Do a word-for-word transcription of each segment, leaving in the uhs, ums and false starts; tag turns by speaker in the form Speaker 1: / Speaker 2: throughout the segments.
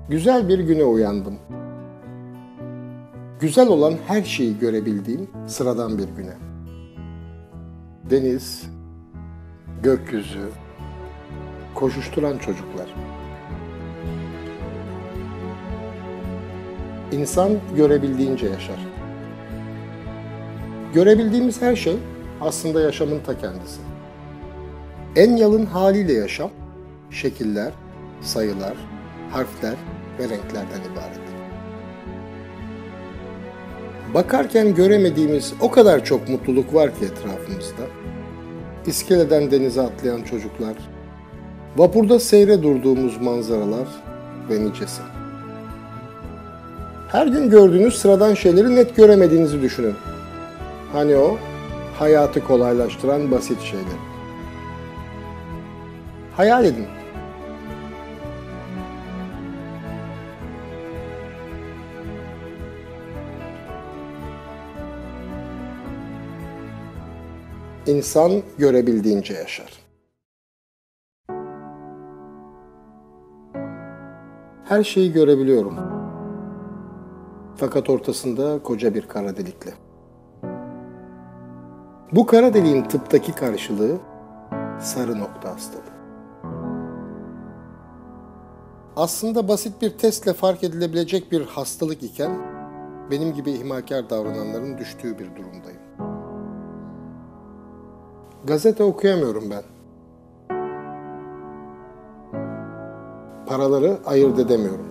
Speaker 1: Güzel bir güne uyandım. Güzel olan her şeyi görebildiğim sıradan bir güne. Deniz, gökyüzü, koşuşturan çocuklar. İnsan görebildiğince yaşar. Görebildiğimiz her şey aslında yaşamın ta kendisi. En yalın haliyle yaşam, şekiller, sayılar, harfler ve renklerden ibaret. Bakarken göremediğimiz o kadar çok mutluluk var ki etrafımızda. İskeleden denize atlayan çocuklar, vapurda seyre durduğumuz manzaralar ve nicesi. Her gün gördüğünüz sıradan şeyleri net göremediğinizi düşünün. Hani o, hayatı kolaylaştıran basit şeyler. Hayal edin. İnsan görebildiğince yaşar. Her şeyi görebiliyorum. Fakat ortasında koca bir kara delikle. Bu kara deliğin tıptaki karşılığı sarı nokta hastalığı. Aslında basit bir testle fark edilebilecek bir hastalık iken benim gibi ihmalkar davrananların düştüğü bir durumdayım. Gazete okuyamıyorum ben. Paraları ayırt edemiyorum.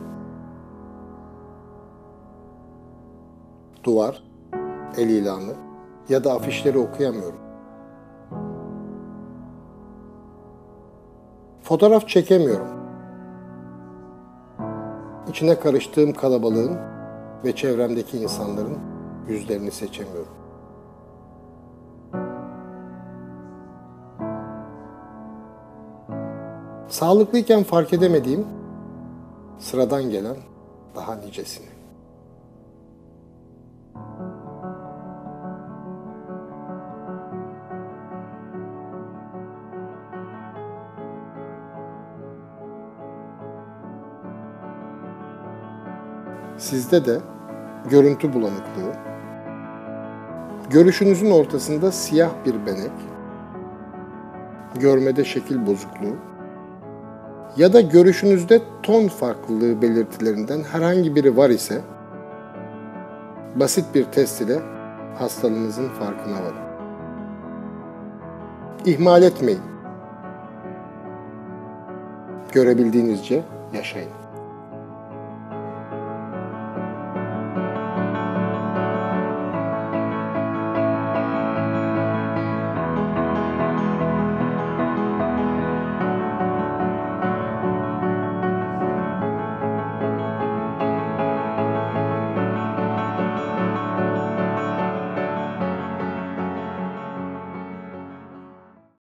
Speaker 1: Duvar, el ilanı ya da afişleri okuyamıyorum. Fotoğraf çekemiyorum. İçine karıştığım kalabalığın ve çevremdeki insanların yüzlerini seçemiyorum. Sağlıklıyken fark edemediğim sıradan gelen daha nicesini. Sizde de görüntü bulanıklığı, görüşünüzün ortasında siyah bir benek, görmede şekil bozukluğu ya da görüşünüzde ton farklılığı belirtilerinden herhangi biri var ise basit bir test ile hastalığınızın farkına varın. İhmal etmeyin. Görebildiğinizce yaşayın.